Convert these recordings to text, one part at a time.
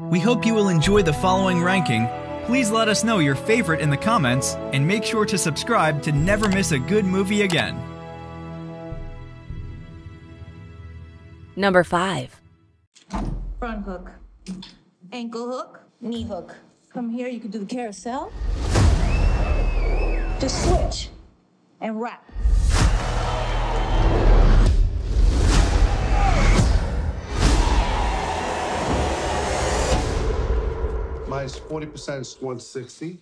We hope you will enjoy the following ranking. Please let us know your favorite in the comments, and make sure to subscribe to never miss a good movie again. Number 5. Front hook, ankle hook, knee hook. From here, you can do the carousel. Just switch and wrap. Minus 40% is 160.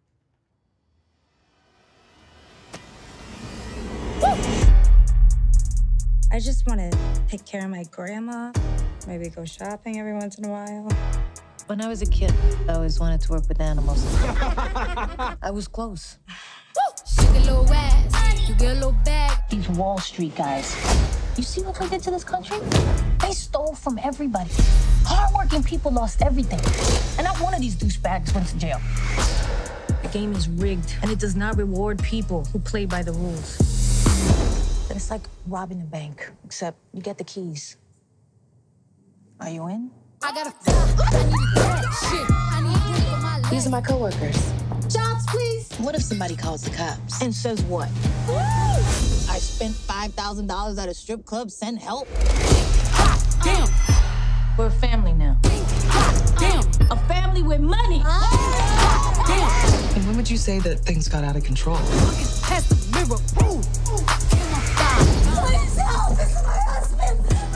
I just want to take care of my grandma, maybe go shopping every once in a while. When I was a kid, I always wanted to work with animals. I was close. Shake a little ass, you get a little bag. These Wall Street guys. You see what they did to this country? They stole from everybody. Hardworking people lost everything. And not one of these douchebags went to jail. The game is rigged, and it does not reward people who play by the rules. It's like robbing a bank, except you get the keys. Are you in? I got I need a cat. Shit, I need a drink for my life. These are my coworkers. Jobs, please. What if somebody calls the cops? And says what? Woo! I spent $5,000 at a strip club, send help. Damn. We're a family now. Damn. A family with money. Damn. And when would you say that things got out of control? Looking past the mirror. Ooh. Please help! This is my husband!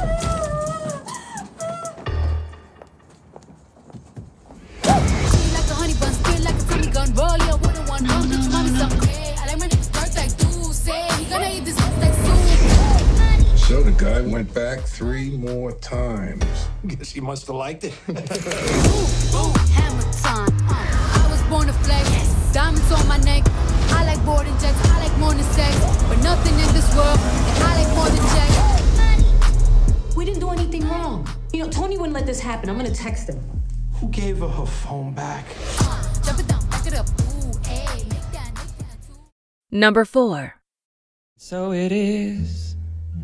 Like a honey bun, spit like a Tommy gun. Roll your wooden one. I'll get your mommy some. I like my niggas birth like dude. Say he gonna eat this like soon. So the guy went back 3 more times. Guess he must have liked it. Boom, hammer time. I was born to flex. Diamonds on my neck. I like boarding jets. I like more than sex. But nothing in this world that I like more than checks. We didn't do anything wrong. You know, Tony wouldn't let this happen. I'm gonna text him. Who gave her phone back? Jump it down, back it up. Ooh, hey, make that too. Number 4. So it is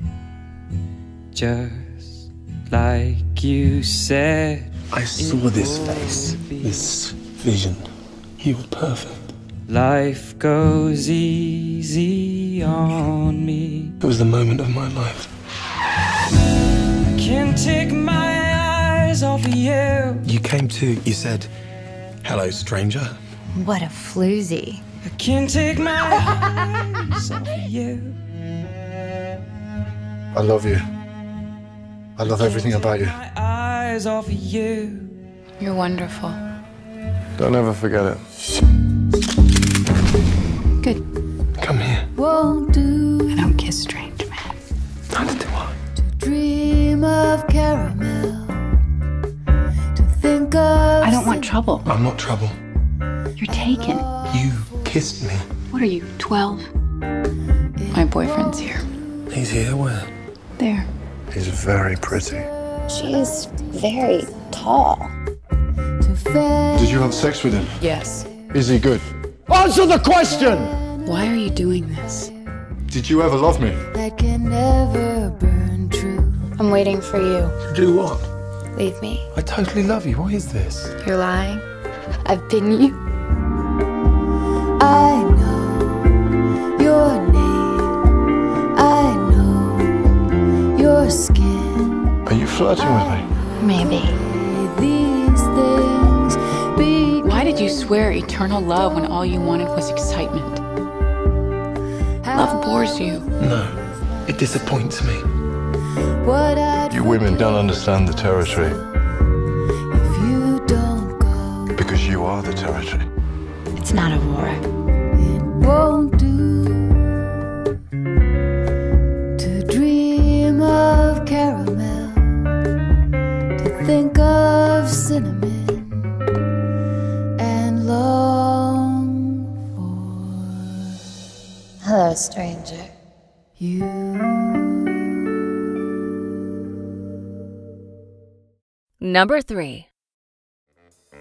just like you said. I saw this face, this vision. You were perfect. Life goes easy on me. It was the moment of my life. I can't take my eyes off of you. You came to, you said, hello, stranger. What a floozy. I can't take my eyes off of you. I love you. I love everything about you. My eyes off of you. You're wonderful. Don't ever forget it. Good. Come here. Won't do. I don't kiss strange men. Neither do I. Dream of caramel. To think of. I don't want trouble. I'm not trouble. You're taken. You kissed me. What are you, 12? My boyfriend's here. He's here, where? There. He's very pretty. She is very tall. Did you have sex with him? Yes. Is he good? Answer the question! Why are you doing this? Did you ever love me? That can never burn true. I'm waiting for you. To do what? Leave me. I totally love you. What is this? You're lying. I've been you. I know your name. I know your skin. Are you flirting with me? Maybe. These things be. Why did you swear eternal love when all you wanted was excitement? Love bores you. No, it disappoints me. What I'd You women don't understand the territory. if you don't go. Because you are the territory. It's not Aurora. It won't do to dream of caramel, to think of cinnamon and long for. Hello, stranger. You. Number 3.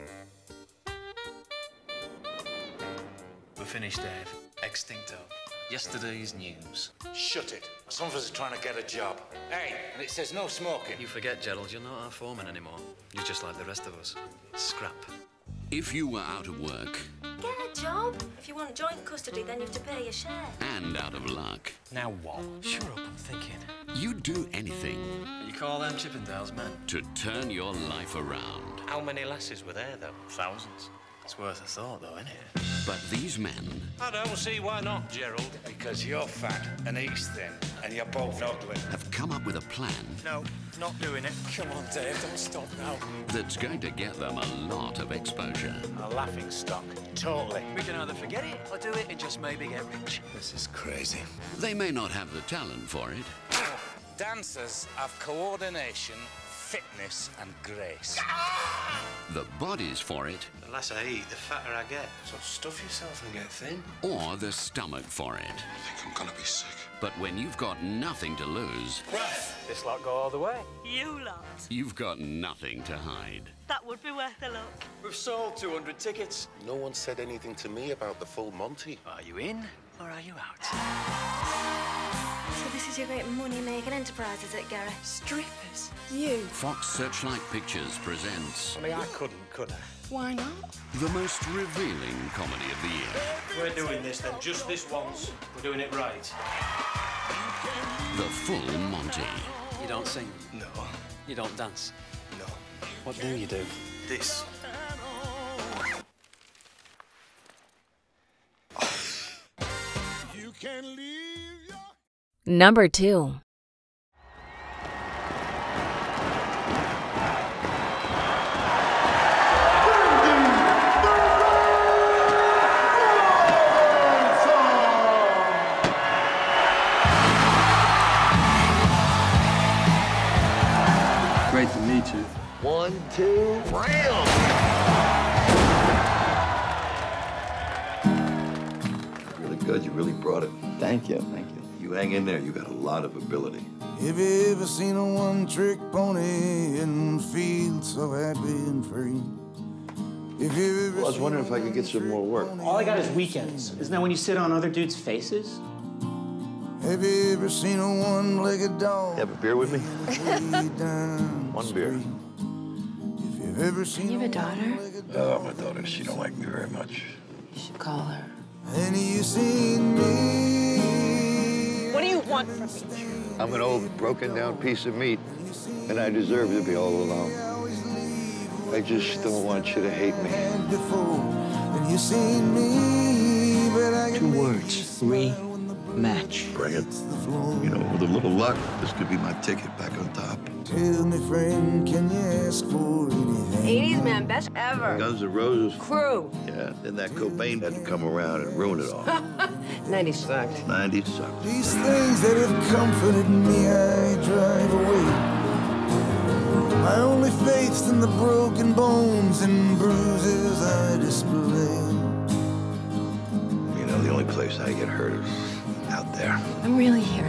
We're finished, Dave. Extincto. Yesterday's news. Shut it. Some of us are trying to get a job. Hey, and it says no smoking. You forget, Gerald, you're not our foreman anymore. You're just like the rest of us. Scrap. If you were out of work... Get a job. If you want joint custody, then you have to pay your share. And out of luck... Now what? Shut up, I'm thinking. You'd do anything... You call them Chippendales, man? ...to turn your life around. How many lasses were there, though? Thousands. It's worth a thought, though, isn't it? But these men... I don't see why not, Gerald. Because you're fat and he's thin, and you're both ugly. ...have come up with a plan... No, not doing it. Come on, Dave, don't stop now. ...that's going to get them a lot of exposure. A laughing stock. Totally. We can either forget it or do it and just maybe get rich. This is crazy. They may not have the talent for it. Dancers have coordination, fitness and grace. The body's for it. The less I eat, the fatter I get. So stuff yourself and get thin. Or the stomach for it. I think I'm gonna be sick. But when you've got nothing to lose... This lot go all the way. You lot. You've got nothing to hide. That would be worth a look. We've sold 200 tickets. No one said anything to me about the full Monty. Are you in or are you out? So this is your great money-making enterprise, is it, Gary? Strippers? You? Fox Searchlight Pictures presents... I mean, I couldn't, could I? Why not? ...the most revealing comedy of the year. We're doing this, then, just this once. We're doing it right. The full Monty. You don't sing? No. You don't dance? No. What do you do? This. You can leave your... Number 2. Great to meet you. 1, 2, ram! Really good. You really brought it. Thank you, thank you. You hang in there. You got a lot of ability. Have you ever seen a one-trick pony and feel so happy and free? Well, I was wondering if I could get some more work. All I got is weekends. Isn't that when you sit on other dudes' faces? Have you ever seen a one-legged dog? Have a beer with me? One beer. If you've ever seen You have a daughter? Oh, my daughter, she don't like me very much. You should call her. And you seen me. What do you want from me? I'm an old, broken-down piece of meat, and I deserve to be all alone. I just don't want you to hate me. And you seen me, but I 2 words. Rematch. Bring it. You know, with a little luck, this could be my ticket back on top. Tell me, friend, can you ask for anything? 80s man, best ever. Guns N' Roses. Crew. Yeah, then that Cobain had to come around and ruin it all. 90s sucked. 90s sucked. These things that have comforted me, I drive away. My only faith's in the broken bones and bruises I display. You know, the only place I get hurt is out there. I'm really here.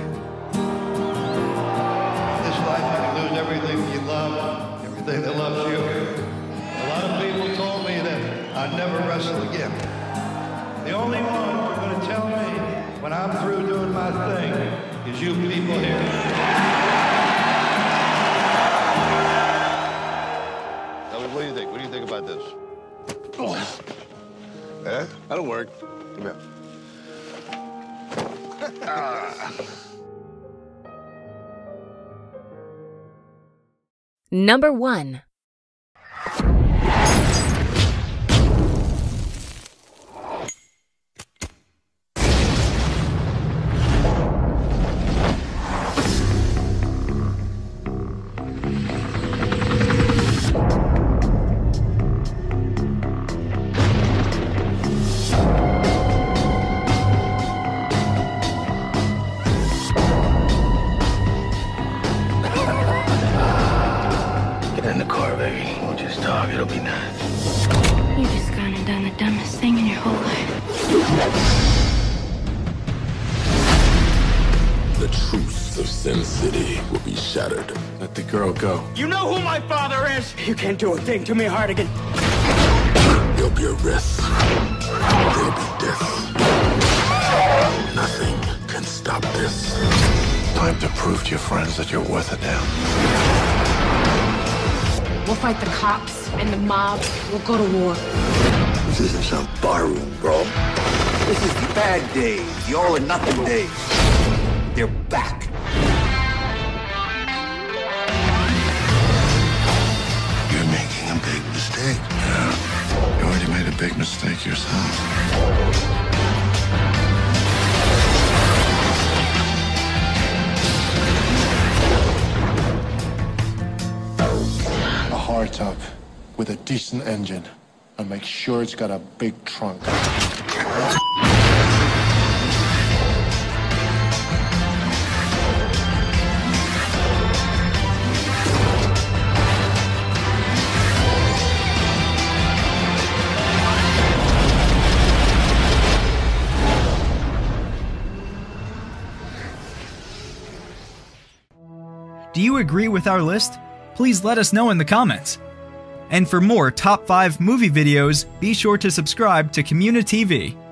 This life, you can lose everything you love, everything that loves you. A lot of people told me that I'd never wrestle again. The only one who's going to tell me when I'm through doing my thing is you people here. What do you think? What do you think about this? Eh? That'll work. Come here. Number 1. Get in the car, baby. We'll just talk. It'll be nice. You've just gone and done the dumbest thing in your whole life. The truth of Sin City will be shattered. Let the girl go. You know who my father is? You can't do a thing to me, Hardigan. There'll be a risk. There'll be death. Nothing can stop this. Time to prove to your friends that you're worth a damn. We'll fight the cops and the mob. We'll go to war. This isn't some barroom, bro. This is the bad days, the all or nothing days. They're back. You're making a big mistake. Yeah. You already made a big mistake yourself. A hardtop with a decent engine, and make sure it's got a big trunk. Do you agree with our list? Please let us know in the comments. And for more top 5 movie videos, be sure to subscribe to Community TV.